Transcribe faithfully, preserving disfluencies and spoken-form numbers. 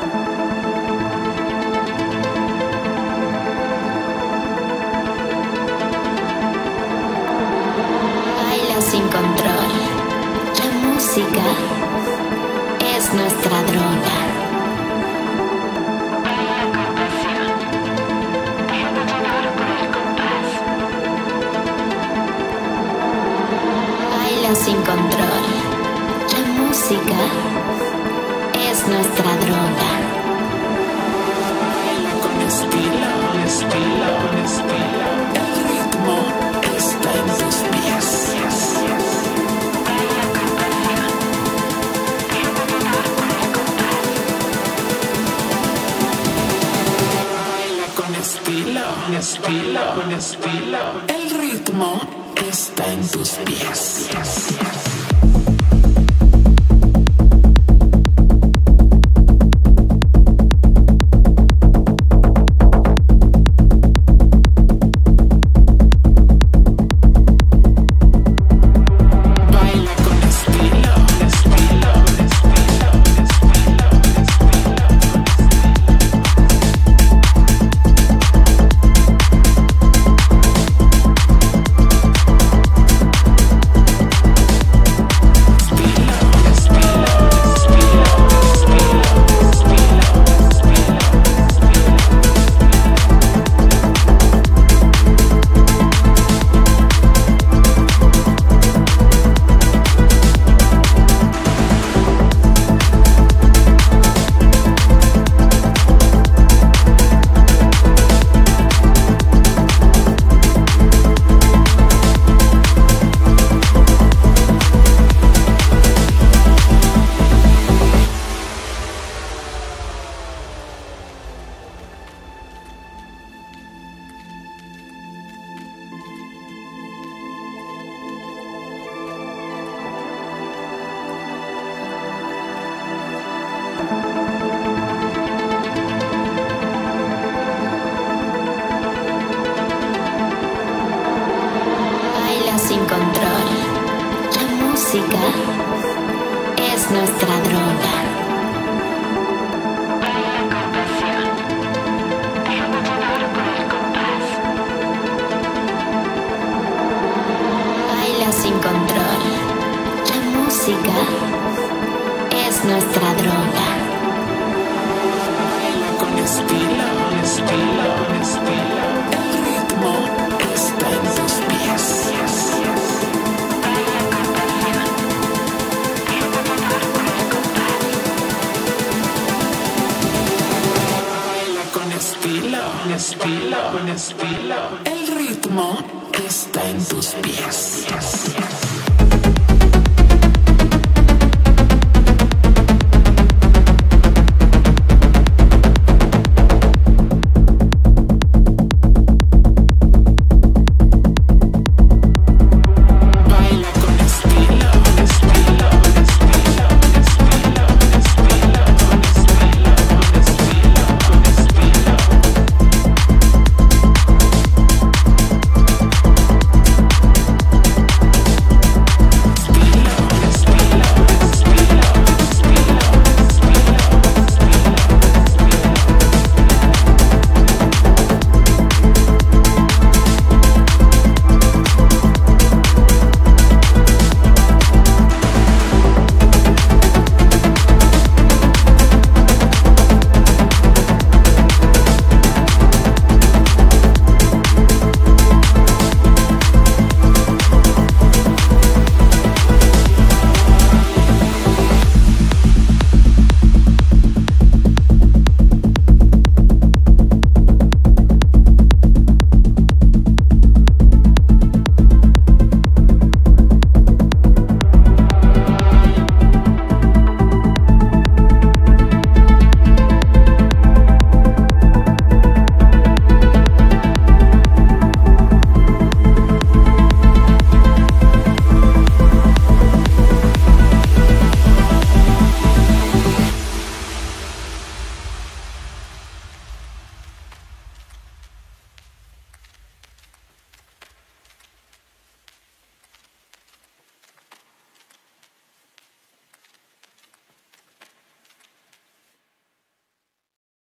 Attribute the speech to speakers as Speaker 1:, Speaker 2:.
Speaker 1: Sin control, la música es nuestra droga. Baila sin control, la música es nuestra droga.
Speaker 2: Baila con estilo, estilo, estilo. El ritmo está en tus pies. Estilo, estilo, estilo. El ritmo está en tus pies.
Speaker 1: Sin control, la música es nuestra droga. Baila sin control, la música es nuestra droga.
Speaker 2: Baila con estilo, estilo, estilo. El ritmo está en tus pies. Estilo, estilo, estilo. El ritmo está en tus pies.